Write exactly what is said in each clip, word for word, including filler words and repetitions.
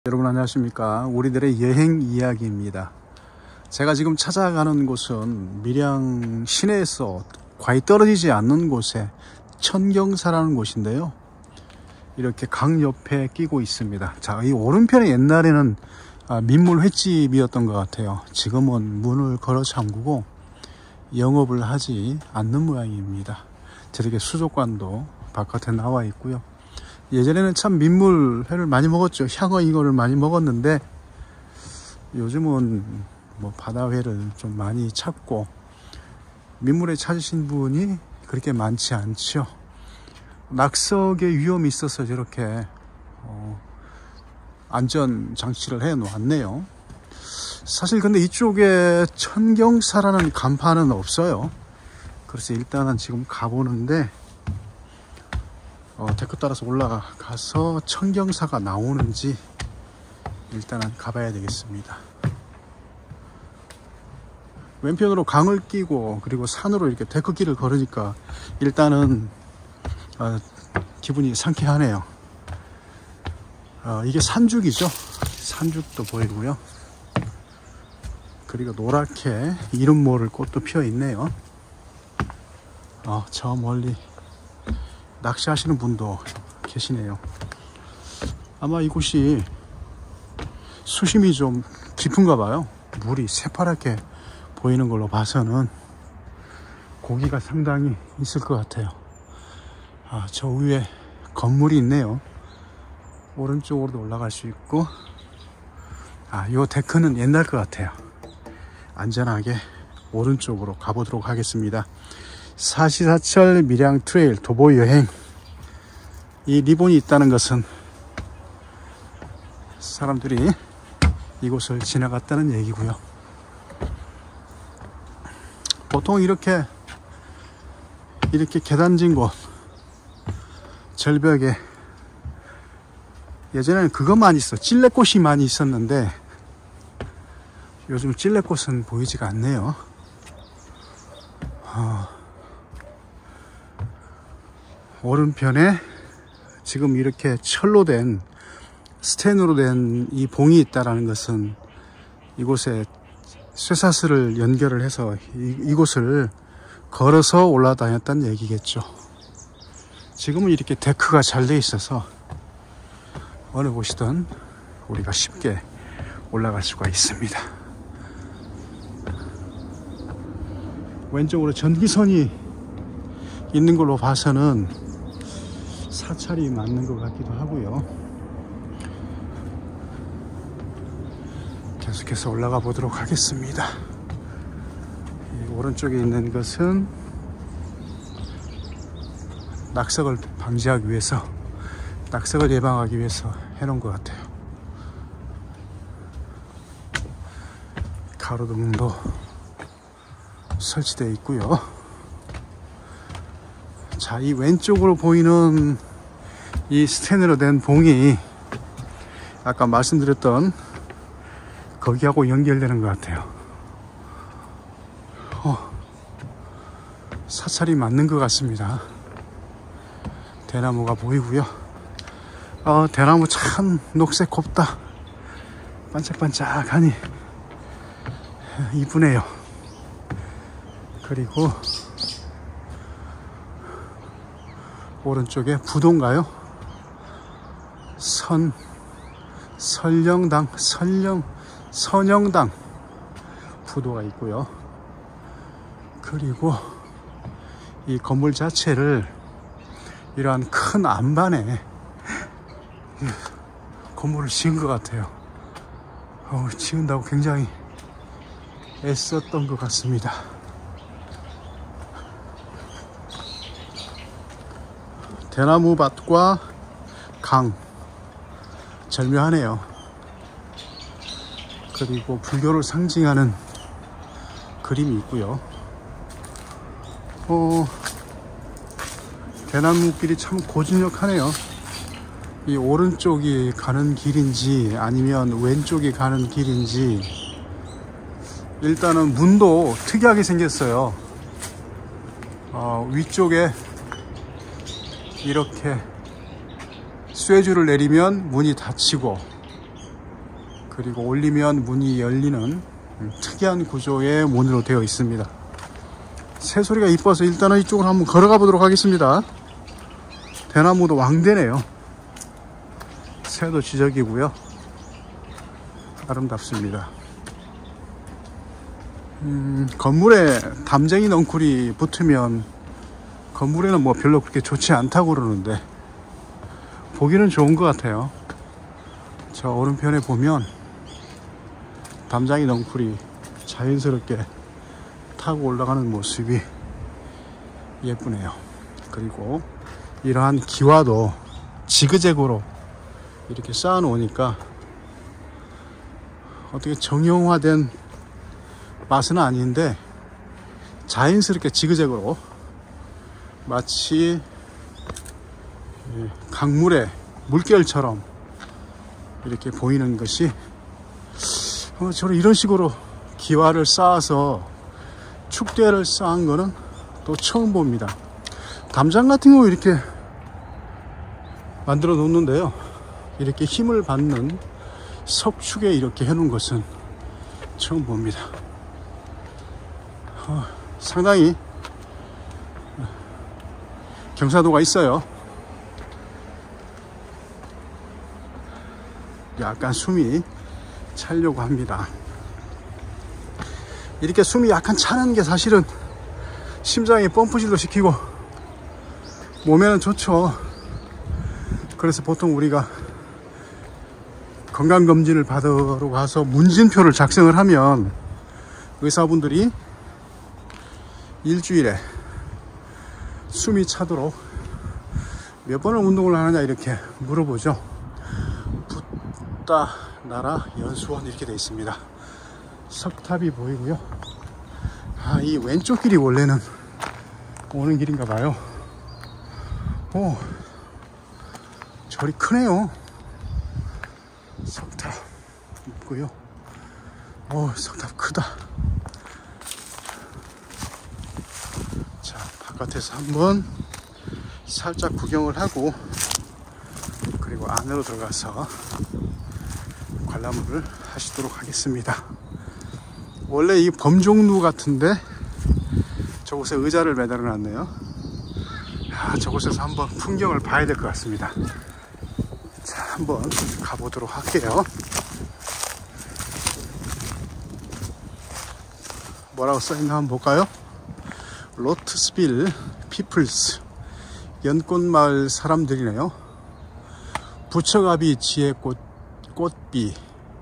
여러분 안녕하십니까. 우리들의 여행 이야기입니다. 제가 지금 찾아가는 곳은 밀양 시내에서 과히 떨어지지 않는 곳에 천경사라는 곳인데요, 이렇게 강 옆에 끼고 있습니다. 자, 이 오른편에 옛날에는 민물 횟집이었던 것 같아요. 지금은 문을 걸어 잠그고 영업을 하지 않는 모양입니다. 저렇게 수족관도 바깥에 나와 있고요. 예전에는 참 민물회를 많이 먹었죠. 향어 이거를 많이 먹었는데 요즘은 뭐 바다회를 좀 많이 찾고 민물회 찾으신 분이 그렇게 많지 않죠. 낙석의 위험이 있어서 저렇게 어, 안전 장치를 해 놓았네요. 사실 근데 이쪽에 천경사라는 간판은 없어요. 그래서 일단은 지금 가보는데 어, 데크 따라서 올라가서 천경사가 나오는지 일단은 가봐야 되겠습니다. 왼편으로 강을 끼고 그리고 산으로 이렇게 데크길을 걸으니까 일단은 어, 기분이 상쾌하네요. 어, 이게 산죽이죠. 산죽도 보이고요. 그리고 노랗게 이름 모를 꽃도 피어 있네요. 어, 저 멀리 낚시하시는 분도 계시네요. 아마 이곳이 수심이 좀 깊은가 봐요. 물이 새파랗게 보이는 걸로 봐서는 고기가 상당히 있을 것 같아요. 아, 저 위에 건물이 있네요. 오른쪽으로도 올라갈 수 있고, 아, 요 데크는 옛날 것 같아요. 안전하게 오른쪽으로 가보도록 하겠습니다. 사시사철 밀양 트레일 도보 여행, 이 리본이 있다는 것은 사람들이 이곳을 지나갔다는 얘기고요. 보통 이렇게 이렇게 계단진 곳 절벽에 예전에는 그거 많이 있어, 찔레꽃이 많이 있었는데 요즘 찔레꽃은 보이지가 않네요. 어, 오른편에 지금 이렇게 철로 된, 스텐으로 된 이 봉이 있다는 것은 이곳에 쇠사슬을 연결을 해서 이, 이곳을 걸어서 올라다녔다는 얘기겠죠. 지금은 이렇게 데크가 잘 돼 있어서 어느 곳이든 우리가 쉽게 올라갈 수가 있습니다. 왼쪽으로 전기선이 있는 걸로 봐서는 사찰이 맞는 것 같기도 하고요. 계속해서 올라가 보도록 하겠습니다. 이 오른쪽에 있는 것은 낙석을 방지하기 위해서, 낙석을 예방하기 위해서 해놓은 것 같아요. 가로등도 설치되어 있고요. 자, 이 왼쪽으로 보이는 이 스텐으로 된 봉이 아까 말씀드렸던 거기하고 연결되는 것 같아요. 어, 사찰이 맞는 것 같습니다. 대나무가 보이고요. 어, 대나무 참 녹색 곱다, 반짝반짝하니 이쁘네요. 그리고 오른쪽에 부도인가요? 선, 설령당, 설령, 선영당 부도가 있고요. 그리고 이 건물 자체를 이러한 큰 안반에 건물을 지은 것 같아요. 어, 지은다고 굉장히 애썼던 것 같습니다. 대나무밭과 강, 절묘하네요. 그리고 불교를 상징하는 그림이 있고요. 어, 대나무길이 참 고즈넉하네요. 이 오른쪽이 가는 길인지 아니면 왼쪽이 가는 길인지. 일단은 문도 특이하게 생겼어요. 어, 위쪽에 이렇게 쇠줄을 내리면 문이 닫히고 그리고 올리면 문이 열리는 특이한 구조의 문으로 되어 있습니다. 새소리가 이뻐서 일단은 이쪽으로 한번 걸어가 보도록 하겠습니다. 대나무도 왕대네요. 새도 지저귀고요. 아름답습니다. 음, 건물에 담쟁이 넝쿨이 붙으면 건물에는 뭐 별로 그렇게 좋지 않다고 그러는데 보기는 좋은 것 같아요. 저 오른편에 보면 담장이 넝쿨이 자연스럽게 타고 올라가는 모습이 예쁘네요. 그리고 이러한 기와도 지그재그로 이렇게 쌓아 놓으니까 어떻게 정형화된 맛은 아닌데 자연스럽게 지그재그로 마치 강물의 물결처럼 이렇게 보이는 것이 어, 저는 이런 식으로 기와를 쌓아서 축대를 쌓은 거는 또 처음 봅니다. 담장 같은 경우 이렇게 만들어 놓는데요, 이렇게 힘을 받는 석축에 이렇게 해놓은 것은 처음 봅니다. 어, 상당히 경사도가 있어요. 약간 숨이 차려고 합니다. 이렇게 숨이 약간 차는 게 사실은 심장에 펌프질도 시키고 몸에는 좋죠. 그래서 보통 우리가 건강검진을 받으러 가서 문진표를 작성을 하면 의사분들이 일주일에 숨이 차도록 몇 번을 운동을 하느냐 이렇게 물어보죠. 붓다 나라 연수원 이렇게 되어 있습니다. 석탑이 보이고요. 아, 이 왼쪽 길이 원래는 오는 길인가 봐요. 오, 절이 크네요. 석탑 있고요. 오, 석탑 크다. 자, 바깥에서 한번 살짝 구경을 하고 그리고 안으로 들어가서 관람을 하시도록 하겠습니다. 원래 이 범종루 같은데 저곳에 의자를 매달아 놨네요. 아, 저곳에서 한번 풍경을 봐야 될 것 같습니다. 자, 한번 가보도록 할게요. 뭐라고 써있나 한번 볼까요? 로트스빌 피플스, 연꽃마을 사람들이네요. 부처가비 지혜꽃 꽃비,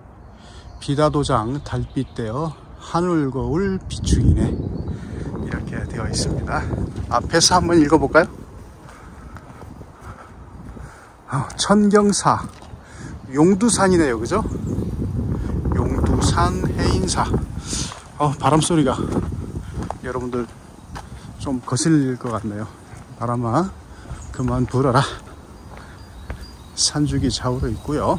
비다도장 달빛 되어 하늘 거울 비추기네, 이렇게 되어 있습니다. 앞에서 한번 읽어볼까요? 어, 천경사, 용두산이네요, 그죠? 용두산 해인사. 어, 바람 소리가 여러분들 좀 거슬릴 것 같네요. 바람아 그만 불어라. 산죽이 좌우로 있고요.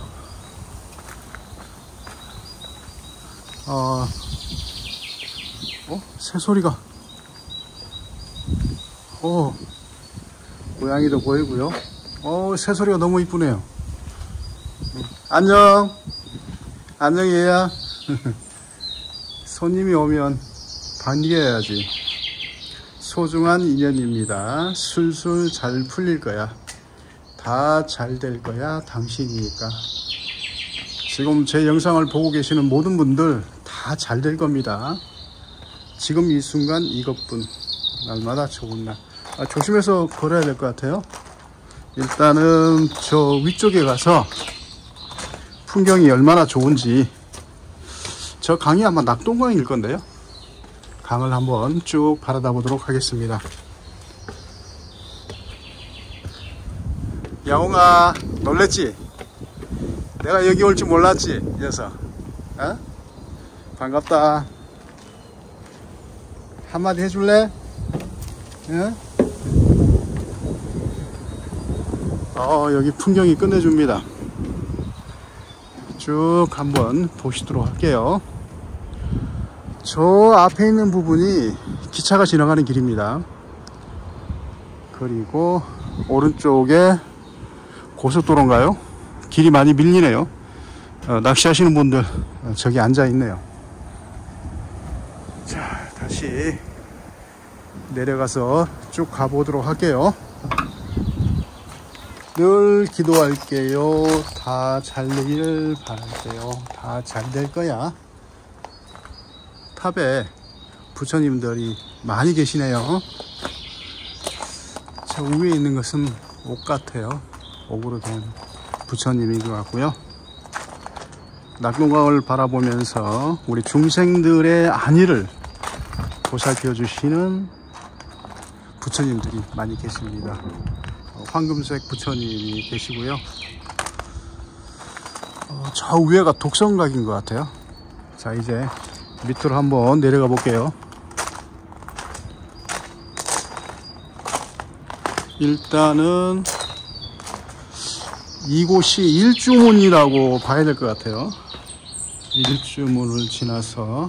어, 어? 새소리가. 어, 고양이도 보이고요. 어, 새소리가 너무 이쁘네요. 안녕. 안녕, 얘야. 손님이 오면 반겨야지. 소중한 인연입니다. 술술 잘 풀릴 거야. 다 잘 될 거야. 당신이니까. 지금 제 영상을 보고 계시는 모든 분들 다 잘 될 겁니다. 지금 이 순간 이것뿐. 날마다 좋은 날. 아, 조심해서 걸어야 될 것 같아요. 일단은 저 위쪽에 가서 풍경이 얼마나 좋은지. 저 강이 아마 낙동강일 건데요. 강을 한번 쭉 바라다 보도록 하겠습니다. 야옹아, 놀랬지? 내가 여기 올 줄 몰랐지? 이 녀석. 어? 반갑다. 한마디 해줄래? 어? 어, 여기 풍경이 끝내줍니다. 쭉 한번 보시도록 할게요. 저 앞에 있는 부분이 기차가 지나가는 길입니다. 그리고 오른쪽에 고속도로인가요? 길이 많이 밀리네요. 어, 낚시하시는 분들 저기 앉아 있네요. 자, 다시 내려가서 쭉 가보도록 할게요. 늘 기도할게요. 다 잘 되기를 바랄게요. 다 잘 될 거야. 탑에 부처님들이 많이 계시네요. 저 위에 있는 것은 옥 같아요. 옥으로 된 부처님인 것 같고요. 낙동강을 바라보면서 우리 중생들의 안위를 보살펴 주시는 부처님들이 많이 계십니다. 황금색 부처님이 계시고요. 어, 저 위에가 독성각인 것 같아요. 자, 이제 밑으로 한번 내려가 볼게요. 일단은 이곳이 일주문이라고 봐야 될 것 같아요. 일주문을 지나서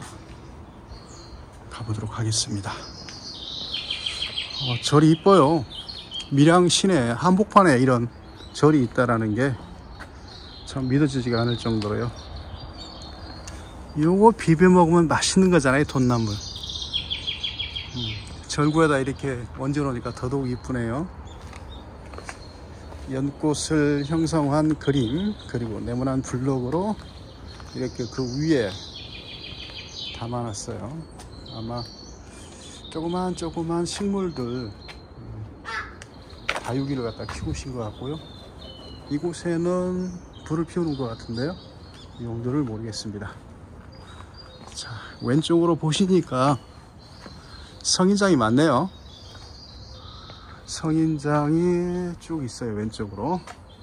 가보도록 하겠습니다. 어, 절이 이뻐요. 밀양 시내 한복판에 이런 절이 있다라는 게 참 믿어지지가 않을 정도로요. 요거 비벼 먹으면 맛있는 거잖아요. 돈나물. 음, 절구에다 이렇게 얹어 놓으니까 더더욱 이쁘네요. 연꽃을 형성한 그림, 그리고 네모난 블록으로 이렇게 그 위에 담아놨어요. 아마 조그만 조그만 식물들, 다육이를 갖다 키우신 것 같고요. 이곳에는 불을 피우는 것 같은데요. 용도를 모르겠습니다. 자, 왼쪽으로 보시니까 성인장이 많네요. 성인장이 쭉 있어요. 왼쪽으로.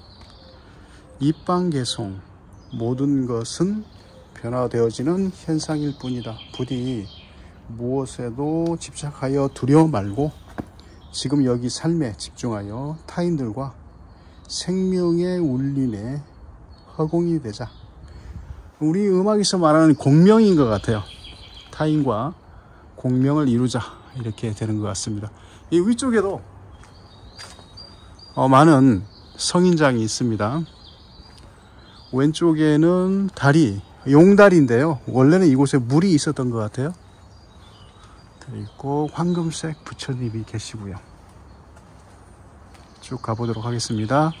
입방개송, 모든 것은 변화되어지는 현상일 뿐이다. 부디 무엇에도 집착하여 두려워 말고 지금 여기 삶에 집중하여 타인들과 생명의 울림에 허공이 되자. 우리 음악에서 말하는 공명인 것 같아요. 타인과 공명을 이루자, 이렇게 되는 것 같습니다. 이 위쪽에도 어, 많은 성인장이 있습니다. 왼쪽에는 다리, 용다리인데요. 원래는 이곳에 물이 있었던 것 같아요. 그리고 황금색 부처님이 계시고요. 쭉 가보도록 하겠습니다.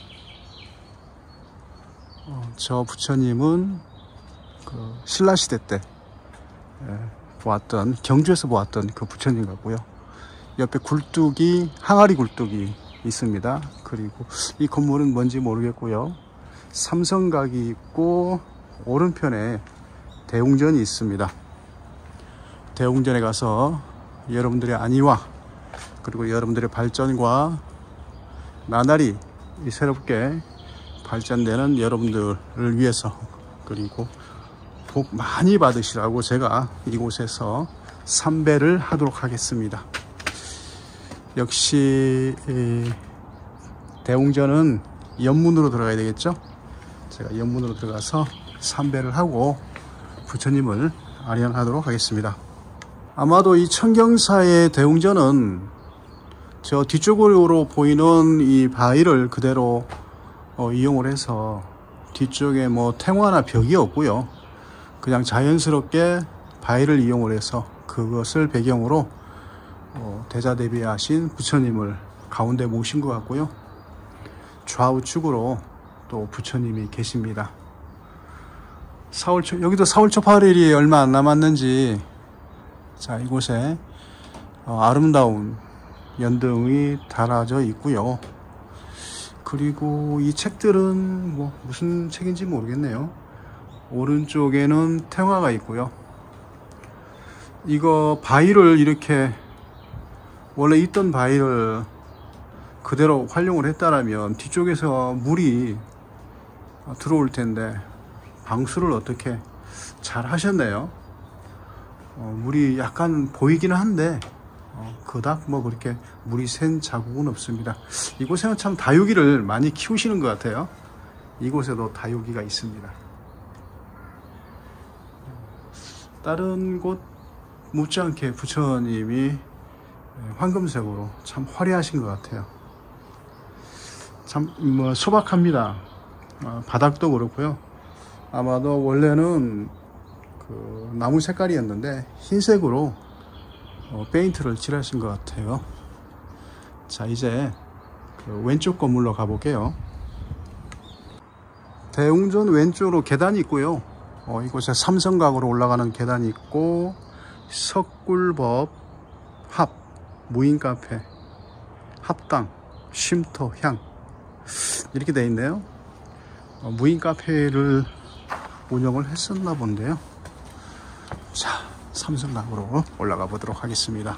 어, 저 부처님은 그 신라시대 때 예, 보았던, 경주에서 보았던 그 부처님 같고요. 옆에 굴뚝이, 항아리 굴뚝이 있습니다. 그리고 이 건물은 뭔지 모르겠고요. 삼성각이 있고 오른편에 대웅전이 있습니다. 대웅전에 가서 여러분들의 안위와 그리고 여러분들의 발전과 나날이 새롭게 발전되는 여러분들을 위해서, 그리고 복 많이 받으시라고 제가 이곳에서 삼배를 하도록 하겠습니다. 역시 대웅전은 연문으로 들어가야 되겠죠. 제가 연문으로 들어가서 삼배를 하고 부처님을 아련하도록 하겠습니다. 아마도 이 청경사의 대웅전은 저 뒤쪽으로 보이는 이 바위를 그대로 어, 이용을 해서 뒤쪽에 뭐 탱화나 벽이 없고요. 그냥 자연스럽게 바위를 이용을 해서 그것을 배경으로 어, 대자대비하신 부처님을 가운데 모신 것 같고요. 좌우측으로 또 부처님이 계십니다. 사월 초, 여기도 사월 초 팔 일이 얼마 안 남았는지, 자, 이곳에 어, 아름다운 연등이 달아져 있고요. 그리고 이 책들은 뭐 무슨 책인지 모르겠네요. 오른쪽에는 탱화가 있고요. 이거 바위를 이렇게 원래 있던 바위를 그대로 활용을 했다라면 뒤쪽에서 물이 들어올 텐데 방수를 어떻게 잘 하셨네요. 어, 물이 약간 보이기는 한데 어, 그닥 뭐 그렇게 물이 샌 자국은 없습니다. 이곳에는 참 다육이를 많이 키우시는 것 같아요. 이곳에도 다육이가 있습니다. 다른 곳 못지않게 부처님이 황금색으로 참 화려하신 것 같아요. 참 뭐 소박합니다. 어, 바닥도 그렇고요. 아마도 원래는 그 나무 색깔이었는데 흰색으로 어, 페인트를 칠하신 것 같아요. 자, 이제 그 왼쪽 건물로 가볼게요. 대웅전 왼쪽으로 계단이 있고요. 어, 이곳에 삼성각으로 올라가는 계단이 있고, 석굴법, 합, 무인카페, 합당, 쉼터, 향 이렇게 되어 있네요. 어, 무인카페를 운영을 했었나 본데요. 자, 삼성각으로 올라가 보도록 하겠습니다.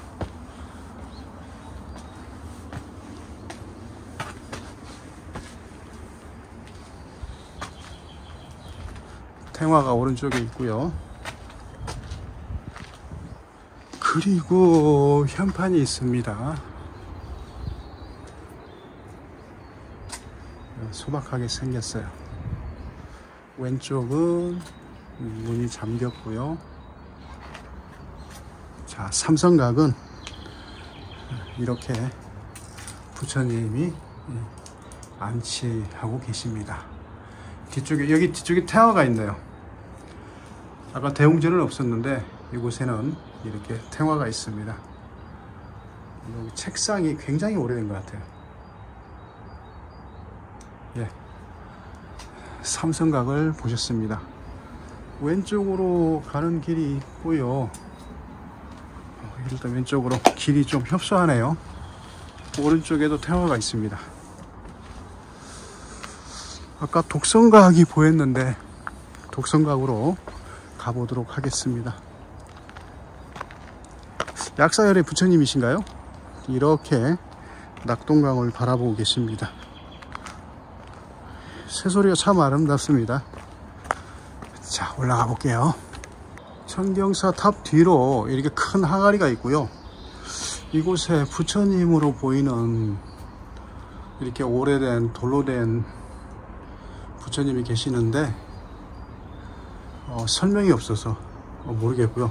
태화가 오른쪽에 있고요. 그리고 현판이 있습니다. 소박하게 생겼어요. 왼쪽은 문이 잠겼고요. 자, 삼성각은 이렇게 부처님이 안치하고 계십니다. 뒤쪽에, 여기 뒤쪽에 태화가 있네요. 아까 대웅전은 없었는데 이곳에는 이렇게 태화가 있습니다. 여기 책상이 굉장히 오래된 것 같아요. 예, 삼성각을 보셨습니다. 왼쪽으로 가는 길이 있고요. 일단 왼쪽으로 길이 좀 협소하네요. 오른쪽에도 태화가 있습니다. 아까 독성각이 보였는데 독성각으로 가보도록 하겠습니다. 약사열의 부처님이신가요? 이렇게 낙동강을 바라보고 계십니다. 새소리가 참 아름답습니다. 자, 올라가 볼게요. 천경사 탑 뒤로 이렇게 큰 항아리가 있고요. 이곳에 부처님으로 보이는 이렇게 오래된 돌로 된 부처님이 계시는데 어, 설명이 없어서 어, 모르겠고요.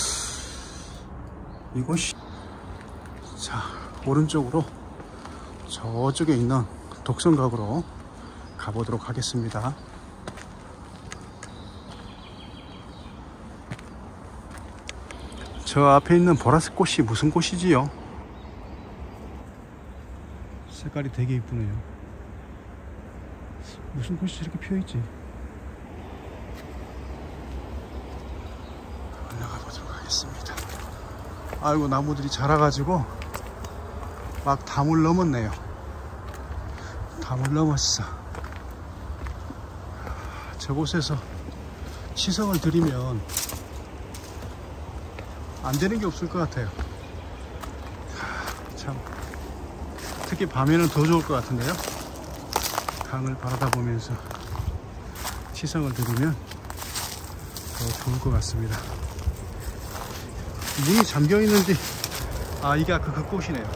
이곳이, 자, 오른쪽으로 저쪽에 있는 독성각으로 가보도록 하겠습니다. 저 앞에 있는 보라색 꽃이 무슨 꽃이지요? 색깔이 되게 이쁘네요. 무슨 꽃이 이렇게 피어있지? 올라가 보도록 하겠습니다. 아이고, 나무들이 자라가지고 막 담을 넘었네요. 담을 넘었어. 저곳에서 치성을 드리면 안 되는 게 없을 것 같아요. 참, 특히 밤에는 더 좋을 것 같은데요. 강을 바라다 보면서 치성을 드리면 더 좋을 것 같습니다. 문이 잠겨 있는지, 아, 이게 아까 그 꽃이네요.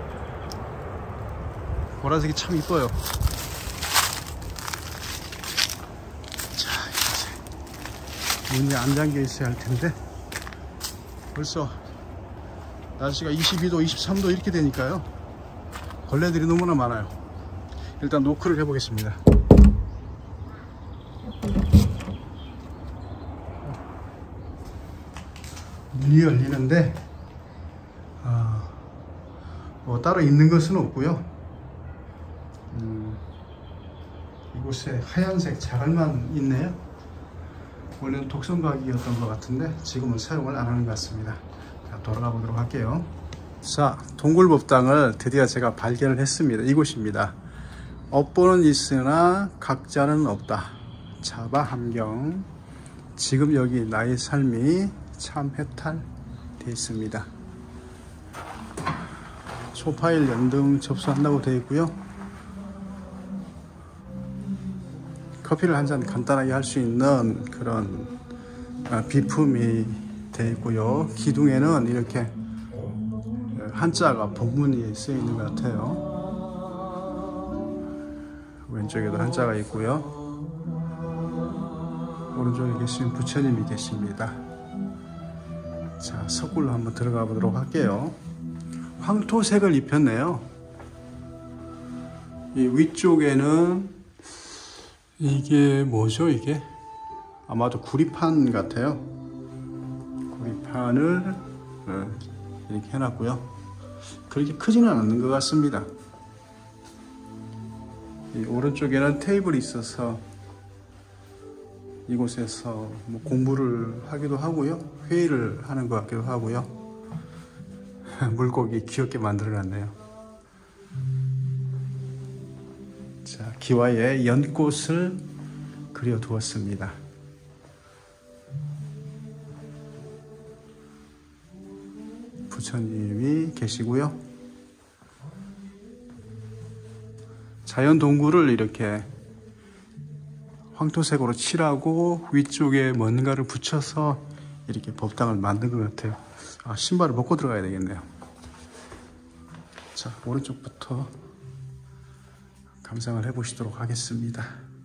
보라색이 참 이뻐요. 자, 이제 문이 안 잠겨 있어야 할 텐데 벌써 날씨가 이십이 도, 이십삼 도 이렇게 되니까요. 벌레들이 너무나 많아요. 일단 노크를 해보겠습니다. 문이 열리는데 아, 뭐 따로 있는 것은 없고요. 음, 이곳에 하얀색 자갈만 있네요. 원래는 독성각이었던 것 같은데 지금은 사용을 안 하는 것 같습니다. 자, 돌아가 보도록 할게요. 자, 동굴법당을 드디어 제가 발견을 했습니다. 이곳입니다. 업보는 있으나 각자는 없다. 자바함경. 지금 여기 나의 삶이 참 해탈되어 있습니다. 초파일 연등 접수한다고 되어 있고요. 커피를 한 잔 간단하게 할 수 있는 그런 비품이 되어 있고요. 기둥에는 이렇게 한자가 본문이 쓰여 있는 것 같아요. 왼쪽에도 한자가 있고요. 오른쪽에 계신 부처님이 계십니다. 자, 석굴로 한번 들어가 보도록 할게요. 황토색을 입혔네요. 이 위쪽에는 이게 뭐죠? 이게 아마도 구리판 같아요. 구리판을 이렇게 해놨고요. 그렇게 크지는 않는 것 같습니다. 이 오른쪽에는 테이블이 있어서 이곳에서 뭐 공부를 하기도 하고요, 회의를 하는 것 같기도 하고요. 물고기 귀엽게 만들어 놨네요. 자, 기와에 연꽃을 그려 두었습니다. 부처님이 계시고요. 자연 동굴을 이렇게 황토색으로 칠하고 위쪽에 뭔가를 붙여서 이렇게 법당을 만든 것 같아요. 아, 신발을 벗고 들어가야 되겠네요. 자, 오른쪽부터 감상을 해보시도록 하겠습니다.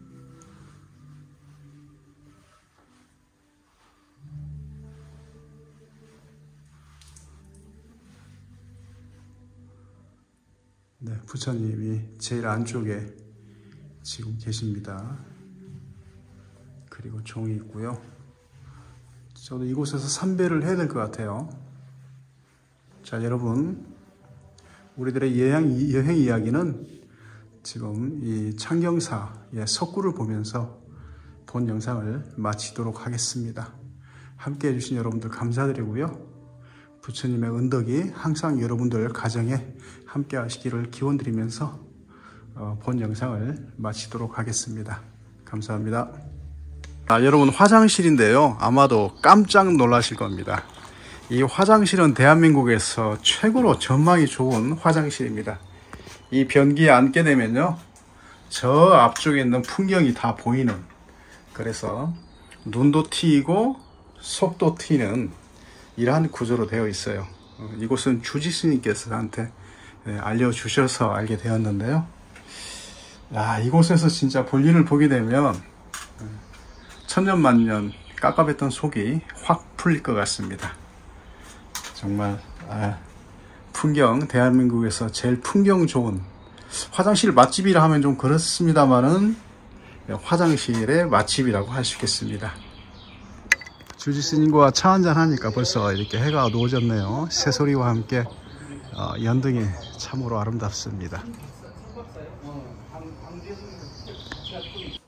네, 부처님이 제일 안쪽에 지금 계십니다. 그리고 종이 있고요. 저도 이곳에서 삼배를 해야 될 것 같아요. 자, 여러분, 우리들의 여행, 여행 이야기는 지금 이 창경사의 석굴을 보면서 본 영상을 마치도록 하겠습니다. 함께 해주신 여러분들 감사드리고요. 부처님의 은덕이 항상 여러분들 가정에 함께 하시기를 기원드리면서 본 영상을 마치도록 하겠습니다. 감사합니다. 아, 여러분, 화장실인데요. 아마도 깜짝 놀라실 겁니다. 이 화장실은 대한민국에서 최고로 전망이 좋은 화장실입니다. 이 변기에 앉게 되면요, 저 앞쪽에 있는 풍경이 다 보이는, 그래서 눈도 트이고 속도 트이는 이러한 구조로 되어 있어요. 이곳은 주지스님께서 저한테 알려주셔서 알게 되었는데요. 야, 이곳에서 진짜 볼일을 보게 되면 천년만년 깝깝했던 속이 확 풀릴 것 같습니다. 정말 아, 풍경, 대한민국에서 제일 풍경 좋은 화장실 맛집이라 하면 좀 그렇습니다만은 화장실의 맛집이라고 할 수 있겠습니다. 주지스님과 차 한잔 하니까 벌써 이렇게 해가 어두워졌네요. 새소리와 함께 어, 연등이 참으로 아름답습니다.